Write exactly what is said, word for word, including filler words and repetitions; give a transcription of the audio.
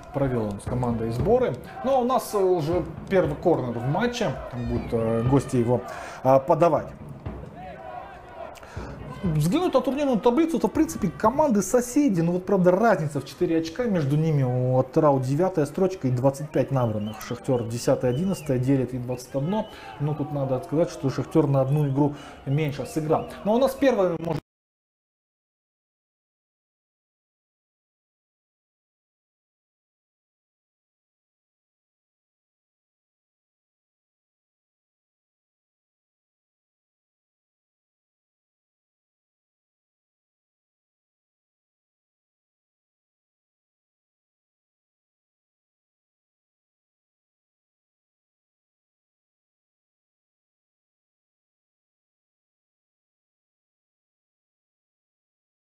провел он с командой сборы. Но у нас уже первый корнер в матче, там будут э, гости его э, подавать. Взглянуть на турнирную таблицу, то в принципе команды соседи, ну вот правда разница в четыре очка между ними. У Атырау девятая строчка и двадцать пять набранных, Шахтер десятая, одиннадцатая, девять и двадцать одна. Но тут надо сказать, что Шахтер на одну игру меньше сыграл. Но у нас первый может